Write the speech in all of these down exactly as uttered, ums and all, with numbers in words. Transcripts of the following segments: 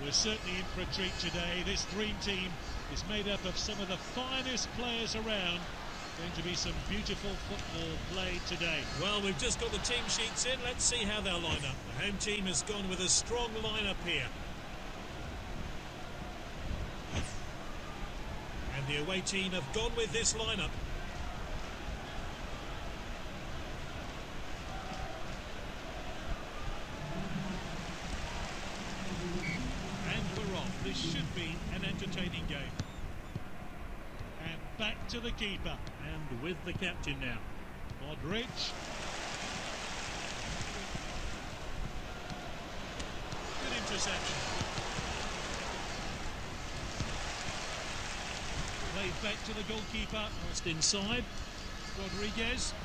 We're certainly in for a treat today. This dream team is made up of some of the finest players around. Going to be some beautiful football played today. Well, we've just got the team sheets in. Let's see how they'll line up. The home team has gone with a strong lineup here. And the away team have gone with this lineup. And we're off. This should be an entertaining game. And back to the keeper. And with the captain now. Modric. Good interception. Played back to the goalkeeper. Just inside. Rodriguez.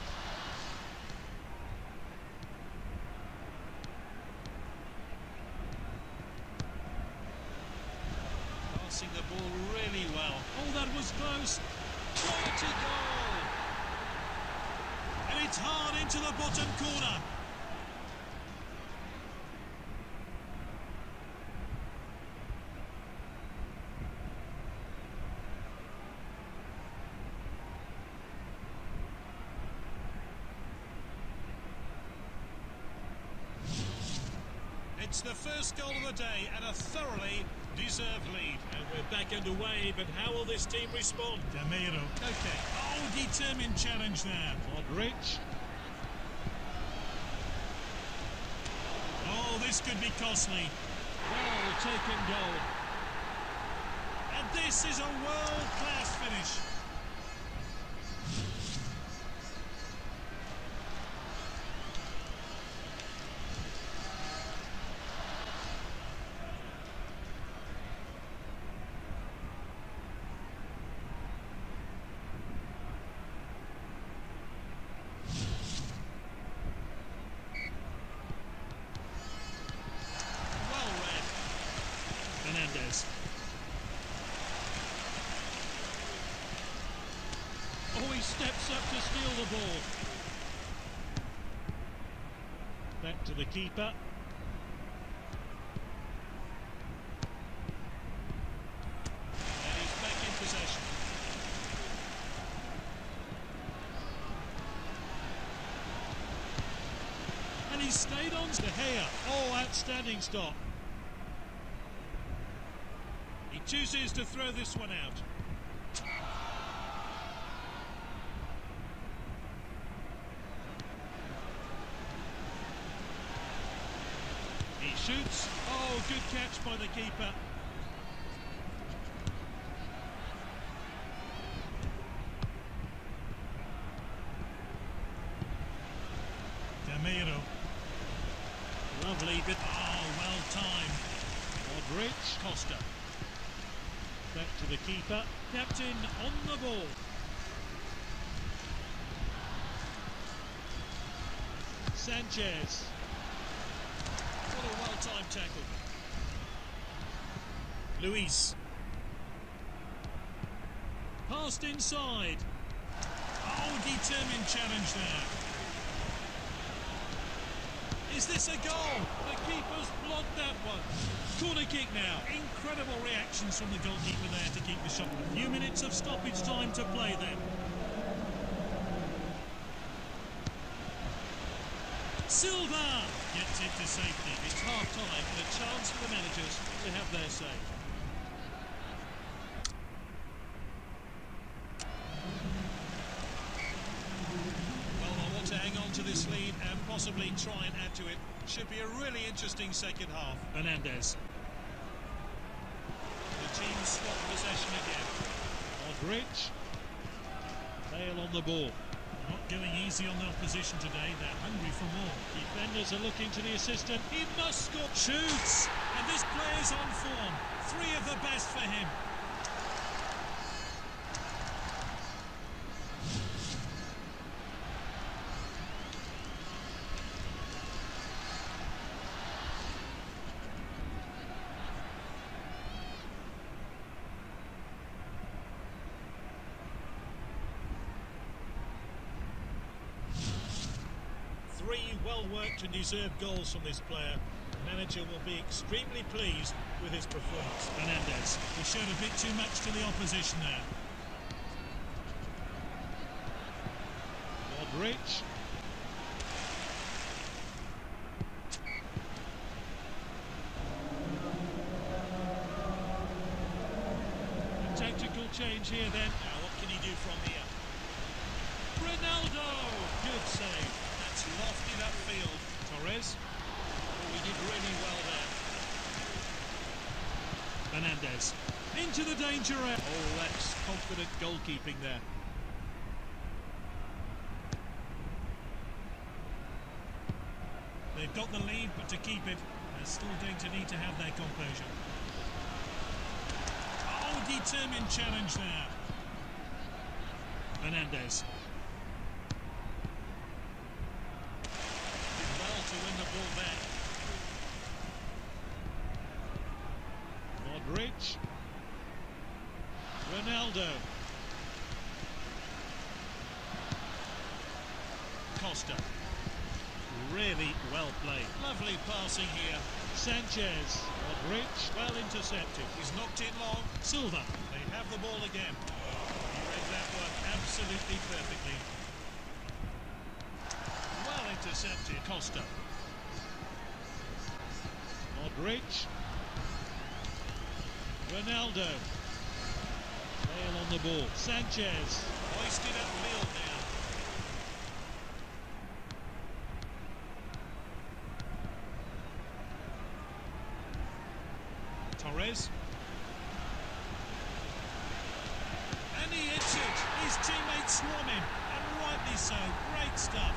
Passing the ball really well. Oh, that was close. Quality goal. And it's hard into the bottom corner. It's the first goal of the day and a thoroughly deserved lead. And we're back underway, but how will this team respond? Gameiro. Okay. Oh, determined challenge there. Modric. Oh, this could be costly. Well taken goal. And this is a world-class finish. Fernandez. Oh, he steps up to steal the ball. Back to the keeper. And he's back in possession. And he stayed on. De Gea. Oh, outstanding stop. He chooses to throw this one out. He shoots. Oh, good catch by the keeper. Gameiro. Lovely bit. Oh, well timed. Modric. Costa. Back to the keeper. Captain on the ball. Sanchez. What a well-timed tackle. Luis. Passed inside. Oh, determined challenge there. Is this a goal? The keeper's blocked that one. Corner kick now. Incredible reactions from the goalkeeper there to keep the shot. A few minutes of stoppage time to play then. Silva gets it to safety. It's half-time and a chance for the managers to have their say. Well, I want to hang on to this lead and possibly try and add to it. Should be a really interesting second half. Fernandez. The team swap possession again. Modric. Bale on the ball. Not going easy on the opposition today. They're hungry for more. Defenders are looking to the assistant. He must score. Shoots. And this player's on form. Three of the best for him. Three well-worked and deserved goals from this player. Manager will be extremely pleased with his performance. Fernandez. He showed a bit too much to the opposition there. Modric. A tactical change here then. Now what can he do from here? Ronaldo! Good save. That's lofted upfield. Torres. Oh, he did really well there. Fernandez. Into the danger area. Oh, that's confident goalkeeping there. They've got the lead, but to keep it, they're still going to need to have their composure. Oh, determined challenge there. Fernandez. Did well to win the ball back. Modric. Ronaldo. Costa. Really well played. Lovely passing here. Sanchez. Modric. Well intercepted. He's knocked it long. Silva. They have the ball again. He read that one absolutely perfectly. Well intercepted. Costa. Modric. Ronaldo. Bale on the ball. Sanchez. Hoisted upfield now. Torres. And he hits it. His teammates swarm him. And rightly so. Great stuff.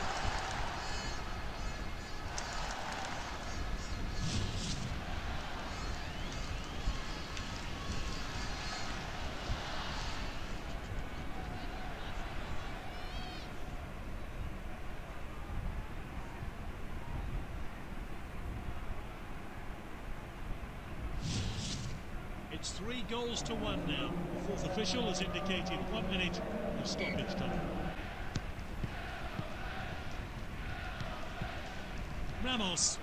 It's three goals to one now. The fourth official has indicated one minute of stoppage time. Ramos.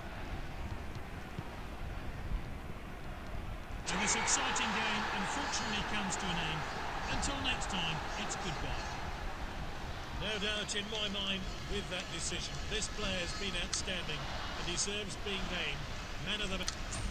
And this exciting game unfortunately comes to an end. Until next time, it's goodbye. No doubt in my mind with that decision. This player has been outstanding and deserves being named man of the match.